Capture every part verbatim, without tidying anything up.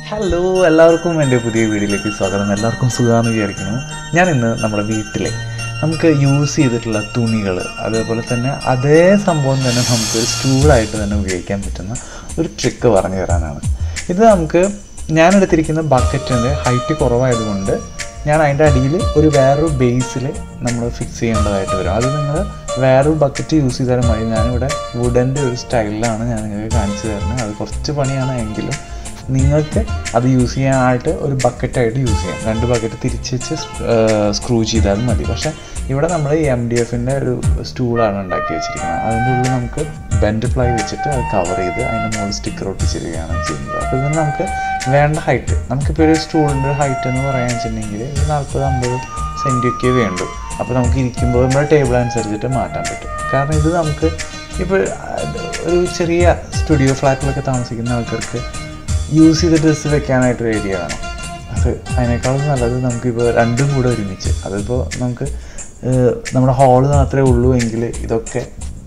Hello, എല്ലാവർക്കും എൻ്റെ പുതിയ വീഡിയോയിലേക്ക് സ്വാഗതം. എല്ലാവർക്കും സുഖമാണെന്ന് വിചാരിക്കുന്നു. ഞാൻ ഇന്ന് നമ്മുടെ വീട്ടിലെ നമുക്ക് യൂസ് ചെയ്തിട്ടുള്ള തുണികൾ, അതേപോലെ തന്നെ അതേ സംഭവം തന്നെ നമുക്ക് ഒരു സ്റ്റൂളായിട്ട് തന്നെ ഉപയോഗിക്കാൻ പറ്റുന്ന ഒരു ട്രിക്ക് പറഞ്ഞു തരാനാണ്. ഇത് നമുക്ക് ഞാൻ എടുത്തിരിക്കുന്ന ബക്കറ്റിൻ്റെ ഹൈറ്റ് കുറവായതുകൊണ്ട് ഞാൻ അതിൻ്റെ അടിയിൽ ഒരു വേറൊരു ബേസിൽ നമ്മൾ ഫിക്സ് ചെയ്യേണ്ടതായിട്ട് വരും. അത് നിങ്ങൾ വേറൊരു ബക്കറ്റ് യൂസ് ചെയ്താലും മതി. ഞാനിവിടെ വുഡൻ്റെ ഒരു സ്റ്റൈലിലാണ് ഞാൻ നിങ്ങൾക്ക് കാണിച്ചു തരുന്നത്. അത് കുറച്ച് പണിയാണ്, എങ്കിലും നിങ്ങൾക്ക് അത് യൂസ് ചെയ്യാനായിട്ട് ഒരു ബക്കറ്റായിട്ട് യൂസ് ചെയ്യാം. രണ്ട് ബക്കറ്റ് തിരിച്ച് വെച്ച് സ്ക്രൂ ചെയ്താലും മതി. പക്ഷേ ഇവിടെ നമ്മൾ ഈ എം ഡി എഫിൻ്റെ ഒരു സ്റ്റൂളാണ് ഉണ്ടാക്കി വെച്ചിരിക്കുന്നത്. അതിൻ്റെ ഉള്ളിൽ നമുക്ക് ബെൻഡ് പ്ലൈ വെച്ചിട്ട് അത് കവർ ചെയ്ത് അതിൻ്റെ മുകളിൽ സ്റ്റിക്കർ ഒട്ടിച്ചിരിക്കുകയാണ് ചെയ്യുന്നത്. അപ്പോൾ ഇതിന് നമുക്ക് വേണ്ട ഹൈറ്റ്, നമുക്കിപ്പോൾ ഒരു സ്റ്റൂളിൻ്റെ ഹൈറ്റ് എന്ന് പറയാൻ വെച്ചിട്ടുണ്ടെങ്കിൽ ഒരു നാൽപ്പത് അമ്പത് സെൻറ്റിയൊക്കെ വേണ്ടു. അപ്പോൾ നമുക്ക് ഇരിക്കുമ്പോൾ നമ്മുടെ ടേബിൾ അനുസരിച്ചിട്ട് മാറ്റാൻ പറ്റും. കാരണം ഇത് നമുക്ക് ഇപ്പോൾ ഒരു ചെറിയ സ്റ്റുഡിയോ ഫ്ലാറ്റിലൊക്കെ താമസിക്കുന്ന ആൾക്കാർക്ക് യൂസ് ചെയ്ത ഡ്രസ്സ് വെക്കാനായിട്ടൊരു ഏരിയ വേണം. അത് അതിനേക്കാളും നല്ലത് നമുക്കിപ്പോൾ രണ്ടും കൂടെ ഒരുമിച്ച്, അതിപ്പോൾ നമുക്ക് നമ്മുടെ ഹാള് മാത്രമേ ഉള്ളൂ എങ്കിൽ ഇതൊക്കെ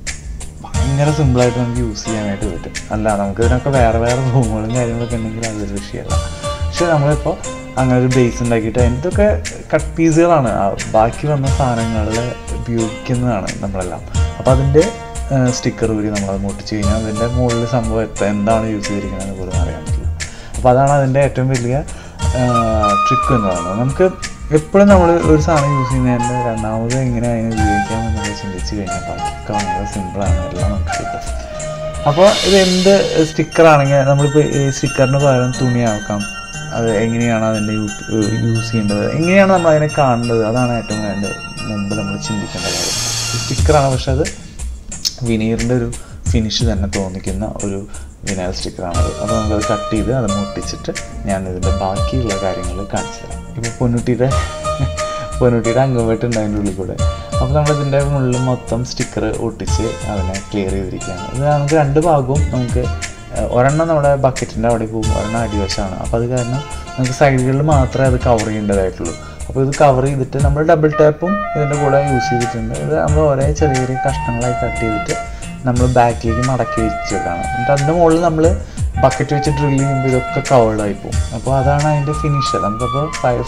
ഭയങ്കര സിമ്പിളായിട്ട് നമുക്ക് യൂസ് ചെയ്യാനായിട്ട് പറ്റും. അല്ല നമുക്ക് ഇതിനൊക്കെ വേറെ വേറെ റൂമുകളും കാര്യങ്ങളൊക്കെ ഉണ്ടെങ്കിൽ അതൊരു വിഷയമല്ല. പക്ഷേ നമ്മളിപ്പോൾ അങ്ങനെ ഒരു ബേസ് ഉണ്ടാക്കിയിട്ട് എന്തൊക്കെ കട്ട് പീസുകളാണ് ബാക്കി വന്ന സാധനങ്ങളിൽ ഉപയോഗിക്കുന്നതാണ് നമ്മളെല്ലാം. അപ്പോൾ അതിൻ്റെ സ്റ്റിക്കർ ഊരി നമ്മളത് മുട്ടിച്ച് കഴിഞ്ഞാൽ അതിൻ്റെ മുകളിൽ സംഭവം എത്ര എന്താണ് യൂസ് ചെയ്തിരിക്കുന്നതെന്ന് പോലും അറിയാൻ പറ്റില്ല. അപ്പോൾ അതാണ് അതിൻ്റെ ഏറ്റവും വലിയ ട്രിക്ക് എന്ന് പറയുന്നത്. നമുക്ക് എപ്പോഴും നമ്മൾ ഒരു സാധനം യൂസ് ചെയ്യുന്നതിൻ്റെ രണ്ടാമത് എങ്ങനെ അതിനെ ഉപയോഗിക്കാം എന്നൊക്കെ ചിന്തിച്ച് കഴിഞ്ഞാൽ ബാക്കിയൊക്കെ ഭയങ്കര സിമ്പിളാണ്, എല്ലാം നമുക്ക് കിട്ടും. അപ്പോൾ ഇത് എന്ത് സ്റ്റിക്കറാണെങ്കിൽ നമ്മളിപ്പോൾ ഈ സ്റ്റിക്കറിന് പകരം തുണിയാക്കാം. അത് എങ്ങനെയാണ് അതിൻ്റെ യൂസ് ചെയ്യേണ്ടത്, എങ്ങനെയാണ് നമ്മൾ അതിനെ കാണേണ്ടത്, അതാണ് ഏറ്റവും വേണ്ട മുമ്പ് നമ്മൾ ചിന്തിക്കേണ്ട കാര്യം. സ്റ്റിക്കറാണ്, പക്ഷെ അത് വിനീറിൻ്റെ ഒരു ഫിനിഷ് തന്നെ തോന്നിക്കുന്ന ഒരു വിനയൽ സ്റ്റിക്കറാണത്. അപ്പോൾ നമുക്കത് കട്ട് ചെയ്ത് അത് മുട്ടിച്ചിട്ട് ഞാൻ ഇതിൻ്റെ ബാക്കിയുള്ള കാര്യങ്ങൾ കാണിച്ചു തരാം. ഇപ്പോൾ പൊന്നുട്ടിയുടെ പൊന്നുട്ടിയുടെ അംഗംവെട്ടുണ്ട് അതിൻ്റെ ഉള്ളിൽ കൂടെ. അപ്പോൾ നമ്മളിതിൻ്റെ മുകളിൽ മൊത്തം സ്റ്റിക്കർ ഒട്ടിച്ച് അതിനെ ക്ലിയർ ചെയ്തിരിക്കുകയാണ്. ഇത് നമുക്ക് രണ്ട് ഭാഗവും നമുക്ക് ഒരെണ്ണം നമ്മുടെ ബക്കറ്റിൻ്റെ അവിടെ പോകും, ഒരെണ്ണം അടിവശമാണ്. അപ്പോൾ അത് കാരണം നമുക്ക് സൈഡുകളിൽ മാത്രമേ അത് കവർ ചെയ്യേണ്ടതായിട്ടുള്ളൂ. അപ്പോൾ ഇത് കവർ ചെയ്തിട്ട് നമ്മൾ ഡബിൾ ടാപ്പും ഇതിൻ്റെ കൂടെ യൂസ് ചെയ്തിട്ടുണ്ട്. ഇത് നമ്മൾ ഒരേ ചെറിയ ചെറിയ കഷ്ണങ്ങളായി കട്ട് ചെയ്തിട്ട് നമ്മൾ ബാക്കിലേക്ക് മടക്കി വെച്ചേക്കാണ്. എന്നിട്ട് അതിൻ്റെ മുകളിൽ നമ്മൾ ബക്കറ്റ് വെച്ച് ഡ്രിൽ ചെയ്യുമ്പോൾ ഇതൊക്കെ കവേർഡായി പോകും. അപ്പോൾ അതാണ് അതിൻ്റെ ഫിനിഷ്. നമുക്കപ്പോൾ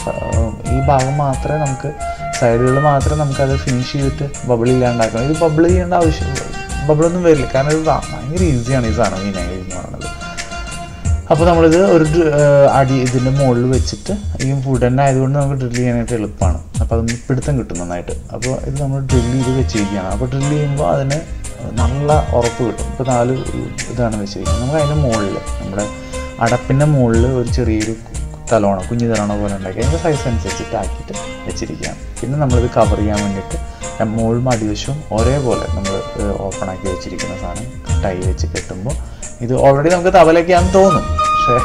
ഈ ഭാഗം മാത്രമേ നമുക്ക് സൈഡുകളിൽ മാത്രമേ നമുക്കത് ഫിനിഷ് ചെയ്തിട്ട് ബബിൾ ഇല്ലാണ്ടാക്കണം. ഇത് ബബിൾ ചെയ്യേണ്ട ആവശ്യം ബബിളൊന്നും വരില്ല, കാരണം ഇത് ഭയങ്കര ഈസിയാണ് ഈ സാധനം വിനൈൽ എന്ന് പറയുന്നത്. അപ്പോൾ നമ്മളിത് ഒരു അടി ഇതിൻ്റെ മുകളിൽ വെച്ചിട്ട് ഈ വുഡൻ ആയതുകൊണ്ട് നമുക്ക് ഡ്രിൽ ചെയ്യാനായിട്ട് എളുപ്പമാണ്. അപ്പോൾ അതൊന്ന് പിടുത്തം കിട്ടും നന്നായിട്ട്. അപ്പോൾ ഇത് നമ്മൾ ഡ്രിൽ ചെയ്ത് വെച്ചിരിക്കുകയാണ്. അപ്പോൾ ഡ്രിൽ ചെയ്യുമ്പോൾ അതിന് നല്ല ഉറപ്പ് കിട്ടും. ഇപ്പോൾ നാല് ഇതാണ് വെച്ചിരിക്കുന്നത്. നമുക്ക് അതിൻ്റെ മുകളിൽ നമ്മുടെ അടപ്പിൻ്റെ മുകളിൽ ഒരു ചെറിയൊരു തലോണ കുഞ്ഞു തലോണ പോലെ ഉണ്ടാക്കി അതിൻ്റെ സൈസ് അനുസരിച്ചിട്ട് ആക്കിയിട്ട് വെച്ചിരിക്കുകയാണ്. പിന്നെ നമ്മളിത് കവർ ചെയ്യാൻ വേണ്ടിയിട്ട് മുകളും അടിവശവും ഒരേപോലെ നമ്മൾ ഓപ്പൺ ആക്കി വെച്ചിരിക്കുന്ന സാധനം ടൈ വെച്ച് കെട്ടുമ്പോൾ ഇത് ഓൾറെഡി നമുക്ക് തവലയ്ക്കാന്ന് തോന്നും, പക്ഷേ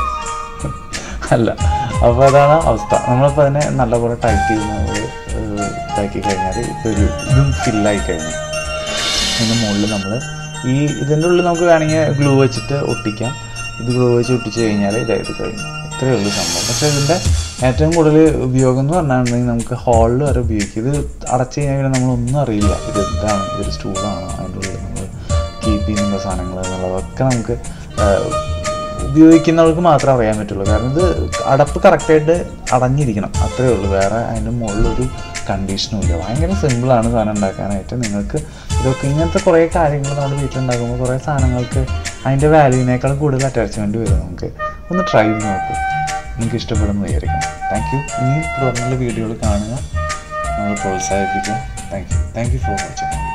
അല്ല. അപ്പോൾ അതാണ് അവസ്ഥ. നമ്മളിപ്പോൾ അതിനെ നല്ലപോലെ ടൈറ്റ് ചെയ്ത് നമ്മൾ ഇതാക്കി കഴിഞ്ഞാൽ ഇപ്പോൾ ഒരു ഇതും ഫില്ലായി കഴിഞ്ഞു. അതിൻ്റെ മുകളിൽ നമ്മൾ ഈ ഇതിൻ്റെ ഉള്ളിൽ നമുക്ക് വേണമെങ്കിൽ ഗ്ലൂ വെച്ചിട്ട് ഒട്ടിക്കാം. ഇത് ഗ്ലൂ വെച്ച് ഒട്ടിച്ച് കഴിഞ്ഞാൽ ഇതായിട്ട് കഴിഞ്ഞു. ഇത്രയേ ഉള്ളൂ സംഭവം. പക്ഷേ ഇതിൻ്റെ ഏറ്റവും കൂടുതൽ ഉപയോഗം എന്ന് പറഞ്ഞിട്ടുണ്ടെങ്കിൽ നമുക്ക് ഹാളിൽ വരെ ഉപയോഗിക്കും. ഇത് അടച്ചു കഴിഞ്ഞാൽ നമ്മളൊന്നും അറിയില്ല ഇത് ഇതാണ്, ഇതൊരു സ്റ്റൂളാണ്, അതിൻ്റെ ഉള്ളിൽ നമ്മൾ കീപ്പ് ചെയ്യുന്ന സാധനങ്ങൾ എന്നുള്ളതൊക്കെ നമുക്ക് ഉപയോഗിക്കുന്നവർക്ക് മാത്രമേ അറിയാൻ പറ്റുള്ളൂ. കാരണം ഇത് അടപ്പ് കറക്റ്റായിട്ട് അടഞ്ഞിരിക്കണം, അത്രയേ ഉള്ളൂ. വേറെ അതിൻ്റെ മുകളിലൊരു കണ്ടീഷനും ഇല്ല. ഭയങ്കര സിമ്പിളാണ് സാധനം ഉണ്ടാക്കാനായിട്ട്. നിങ്ങൾക്ക് ഇതൊക്കെ ഇങ്ങനത്തെ കുറേ കാര്യങ്ങൾ നമ്മുടെ വീട്ടിലുണ്ടാക്കുമ്പോൾ കുറേ സാധനങ്ങൾക്ക് അതിൻ്റെ വാല്യൂവിനേക്കാൾ കൂടുതൽ അറ്റാച്ച്മെൻറ്റ് വരും. നമുക്ക് ഒന്ന് ട്രൈ ചെയ്ത് നോക്കൂ, നിങ്ങൾക്ക് ഇഷ്ടപ്പെടുമെന്ന് വിചാരിക്കാം. Thank you. ഇനി തുടർന്നുള്ള വീഡിയോകൾ കാണുക, നമ്മൾ പ്രോത്സാഹിപ്പിക്കുക. Thank you thank you for watching.